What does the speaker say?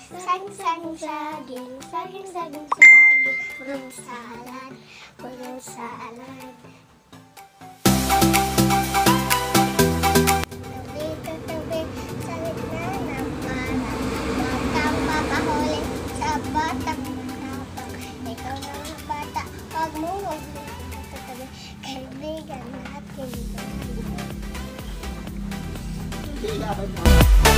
Saging, saging, saging, saging, saging, saging, purong salad, purong salad. Tabi, tatabi, sa gitna ng palan, huwag kang papahuli sa batang matapang. Ikaw na mga bata, huwag mo tatabi, kaibigan natin. Hindi,